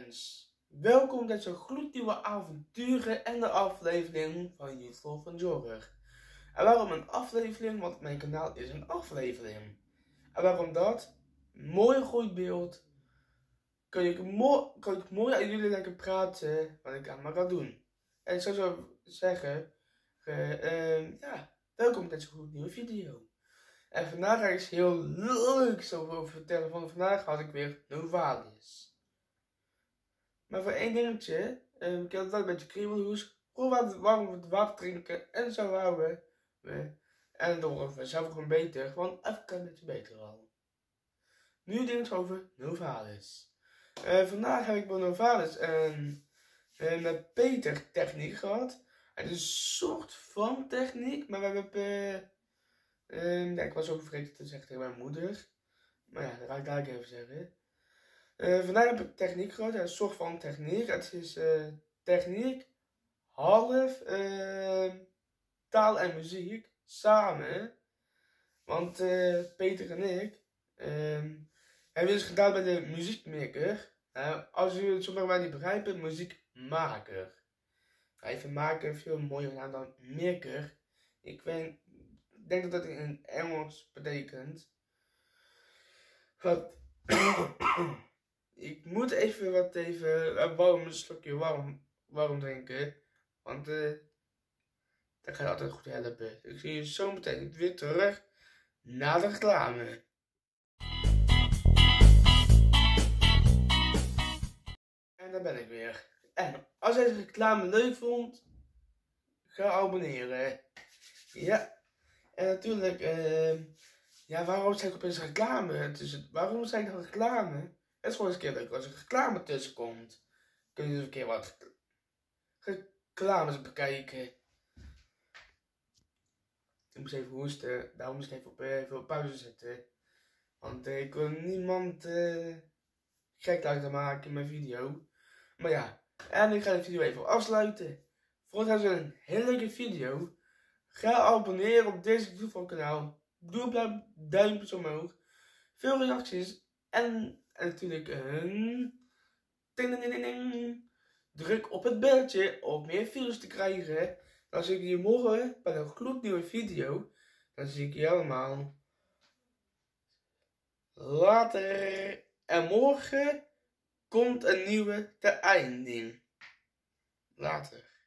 jongens, welkom bij zo'n gloednieuwe avonturen en de aflevering van Youthful van Jorg. En waarom een aflevering? Want mijn kanaal is een aflevering. En waarom dat? Mooi goed beeld. Kan ik mooi aan jullie lekker praten wat ik aan me kan doen. En ik zou zo zeggen, welkom bij zo'n gloednieuwe video. En vandaag ga ik iets heel leuks over vertellen. Want vandaag had ik weer Novalis. Maar voor één dingetje, ik heb wel een beetje kriebelhoes. Gewoon warm water drinken en zo houden we. En dan worden we zelf gewoon beter. Gewoon even een beetje beter al. Nu dingen over Novalis. Vandaag heb ik bij Novalis met Peter techniek gehad. Het is een soort van techniek, maar we hebben... ik was ook vergeten te zeggen tegen mijn moeder. Maar ja, dat ga ik daar even zeggen. Vandaag heb ik techniek gehad. Ja, een soort van techniek. Het is techniek, half taal en muziek samen. Want Peter en ik hebben dus gedaan bij de muziekmaker. Als jullie het zomaar maar niet begrijpen, muziekmaker. Even maken veel mooier naam dan maker. Ik denk dat dat in Engels betekent. Wat? Ik moet even een slokje warm drinken. Want dat gaat altijd goed helpen. Ik zie je zo meteen weer terug na de reclame. En daar ben ik weer. En als je deze reclame leuk vond, ga abonneren. Ja. En natuurlijk, waarom zeg ik opeens reclame? Waarom zeg ik dan reclame? Het is gewoon eens een keer leuk als er reclame tussen komt. Kun je dus een keer wat reclames bekijken. Ik moest even hoesten, daarom moest ik even op pauze zetten. Want ik wil niemand gek laten maken in mijn video. Maar ja, en ik ga de video even afsluiten. Voordat een hele leuke video. Ga abonneren op deze Youthful kanaal. Doe een duimpje omhoog. Veel reacties. En natuurlijk druk op het belletje om meer video's te krijgen. Dan zie ik je morgen bij een gloednieuwe video. Dan zie ik je allemaal later. En morgen komt een nieuwe te einding. Later.